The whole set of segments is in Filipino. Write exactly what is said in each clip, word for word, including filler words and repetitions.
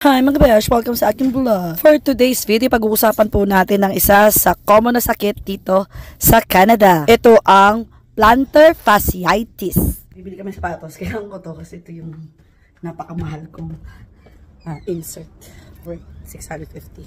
Hi mga besh, welcome sa aking vlog. For today's video, pag-uusapan po natin ng isa sa common na sakit dito sa Canada. Ito ang plantar fasciitis. Bibili kami sapatos, kailangan ko to kasi ito yung napakamahal kong uh, insert worth six hundred fifty.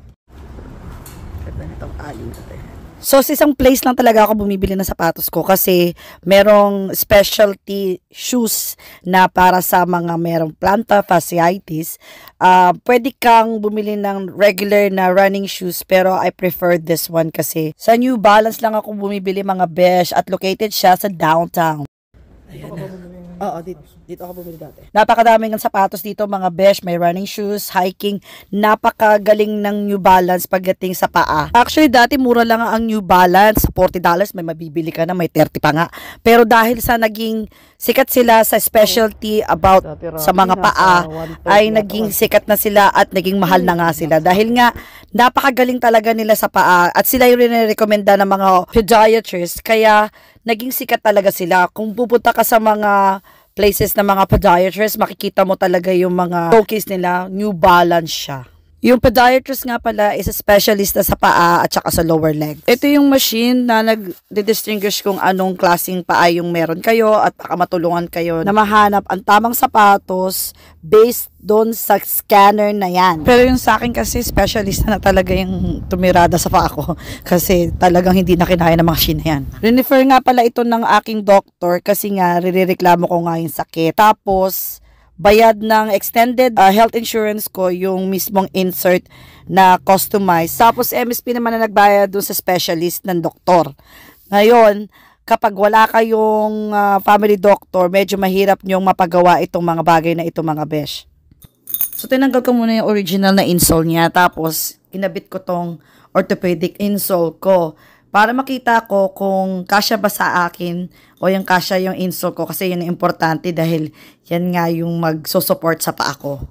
Ganda nitong aling ito. So, sa isang place lang talaga ako bumibili ng sapatos ko kasi merong specialty shoes na para sa mga merong plantar fasciitis. Uh, pwede kang bumili ng regular na running shoes pero I prefer this one kasi sa New Balance lang ako bumibili mga besh at located siya sa downtown. Ayan na. Oo, dito, dito ako bumili dati. Napakadaming ng sapatos dito, mga besh. May running shoes, hiking. Napakagaling ng New Balance pagdating sa paa. Actually, dati mura lang ang New Balance. forty dollars, may mabibili ka na, may thirty pa nga. Pero dahil sa naging sikat sila sa specialty about sa mga paa, ay naging sikat na sila at naging mahal na nga sila. Dahil nga, napakagaling talaga nila sa paa. At sila yung rin-recommenda ng mga podiatrists. Kaya, naging sikat talaga sila. Kung pupunta ka sa mga places na mga podiatrists, makikita mo talaga yung mga showcase nila, New Balance siya. Yung podiatrist nga pala is a specialist sa paa at saka sa lower leg. Ito yung machine na nag-distinguish kung anong klaseng paa yung meron kayo at baka matulungan kayo na mahanap ang tamang sapatos based doon sa scanner na yan. Pero yung sa akin kasi specialist na talaga yung tumirada sa paa ko kasi talagang hindi na kinaya ng machine na yan. Refer nga pala ito ng aking doctor kasi nga rireklamo ko nga yung sakit. Tapos bayad ng extended uh, health insurance ko yung mismong insert na customized. Tapos M S P naman na nagbayad dun sa specialist ng doktor. Ngayon, kapag wala kayong uh, family doctor, medyo mahirap nyong mapagawa itong mga bagay na ito mga besh. So, tinanggal ko muna yung original na insole niya. Tapos, kinabit ko tong orthopedic insole ko. Para makita ko kung kasya ba sa akin o yung kasya yung insole ko kasi yun ang importante dahil yan nga yung magsusupport sa paa ko.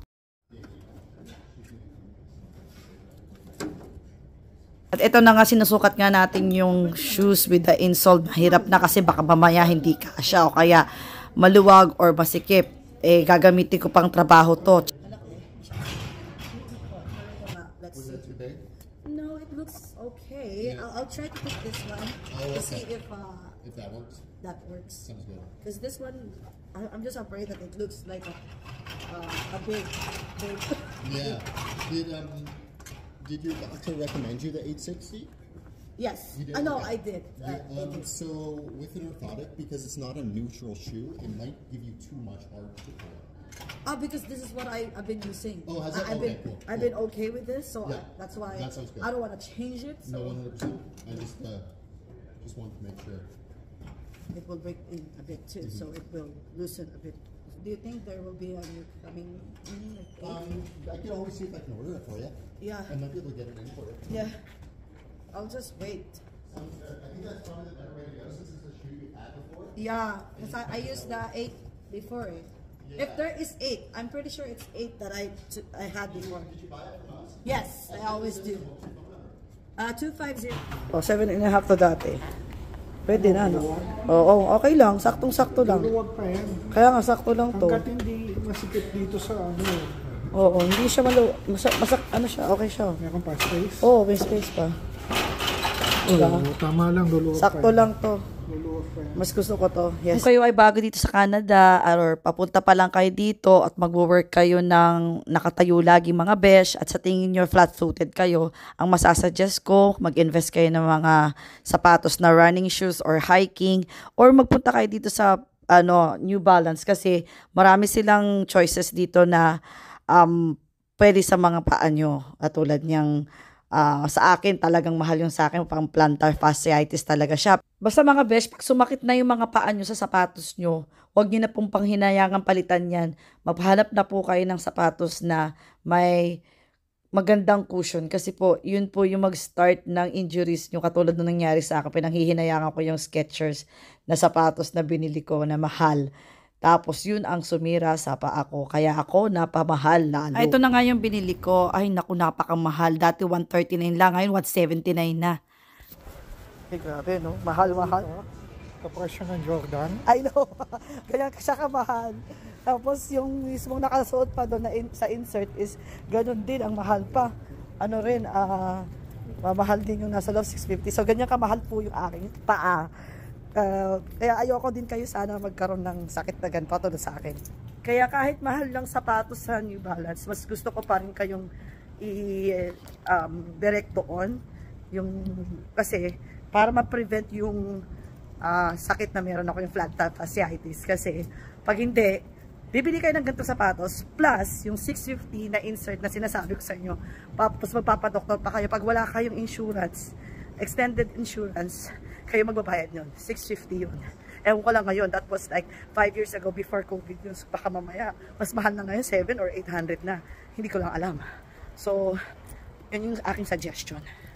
At ito na nga sinusukat nga natin yung shoes with the insole. Mahirap na kasi baka mamaya hindi kasya o kaya maluwag or masikip. Eh gagamitin ko pang trabaho to. No, it looks okay. Yeah. I'll, I'll try to pick this one oh, to okay. see if uh, if that works. That works. Sounds good. Because this one, I, I'm just afraid that it looks like a uh, a big, big. Yeah. Did um did your doctor recommend you the eight sixty? Yes. You did? Uh, no, okay. I did. Uh, yeah, um, I did. So with an orthotic, because it's not a neutral shoe, it might give you too much hard to pull. Ah, because this is what I, I've been using. Oh, has it? I've okay, been, cool. I've cool. been okay with this, so yeah, I, that's why that sounds good. I don't want to change it. So no, one hundred percent. I just uh, just wanted to make sure. It will break in a bit too, mm-hmm. so it will loosen a bit. Do you think there will be a new coming in? Like um, I can always see if I can order it for you. Yeah. I might be able to get it in for you. Yeah. I'll just wait. Sounds good. I think that's probably the better way to go since it's a shoe you had before. Yeah, because I, I used the eight before it. Yeah. If there is eight, I'm pretty sure it's eight that I t I had before. Did you buy it from us? Yes, I always do. Uh, two five zero. Oh, seven and a half to dati. Pwede na, no? Oo, okay lang. Saktong-sakto lang. Luwag pa yan. Kaya nga, sakto lang to. Hanggat hindi masikip dito sa ano. Oo, hindi siya maluwag. Masak, masak, ano siya? Okay siya. Meron pa space? Oo, may space pa. Diba? Oo, tama lang. Luluwag Sakto pa lang to. Luluwag pa yan. Mas gusto ko to. Yes. Kung kayo ay bago dito sa Canada or papunta pa lang kayo dito at magwo-work kayo ng nakatayo lagi mga besh at sa tingin nyo flat-footed kayo, ang masasuggest ko, mag-invest kayo ng mga sapatos na running shoes or hiking or magpunta kayo dito sa ano New Balance kasi marami silang choices dito na um, pwede sa mga paa nyo. At tulad niyang Uh, sa akin, talagang mahal yung sa akin, pang plantar fasciitis talaga siya. Basta mga besh, pag sumakit na yung mga paa nyo sa sapatos nyo, huwag nyo na pong panghinayangan palitan yan. Maghanap na po kayo ng sapatos na may magandang cushion. Kasi po, yun po yung mag-start ng injuries nyo. Katulad na nangyari sa akin, pinanghihinayangan ko yung Skechers na sapatos na binili ko na mahal. Tapos yun ang sumira sa paa ko. Kaya ako napamahal lalo. Ay, ito na nga yung binili ko. Ay naku, napakamahal. Dati one thirty-nine lang. Ngayon one seventy-nine na. Ay grabe no. Mahal, mahal. Kapresyo ng Jordan. I know. Kaya siya kamahal. Tapos yung mismong nakasuot pa doon na in, sa insert is ganun din, ang mahal pa. Ano rin, ah, uh, mahal din yung nasa loob, six fifty. So ganyan kamahal po yung aking paa. Uh, kaya ayoko din kayo sana magkaroon ng sakit na ganito tulad sa akin. Kaya kahit mahal lang sapatos sa New Balance, mas gusto ko pa rin kayong i-direct um, doon. Yung, kasi para ma-prevent yung uh, sakit na meron ako, yung flat top fasciitis. Kasi pag hindi, bibili kayo ng ganitong sapatos plus yung six fifty na insert na sinasabi ko sa inyo. Tapos magpapadoktor pa kayo. Pag wala kayong insurance, extended insurance, kayo magbabayad yun. six fifty yun. Ewan ko lang ngayon, that was like five years ago before COVID yun. So baka mamaya, mas mahal na ngayon, seven or eight hundred na. Hindi ko lang alam. So, yun yung aking suggestion.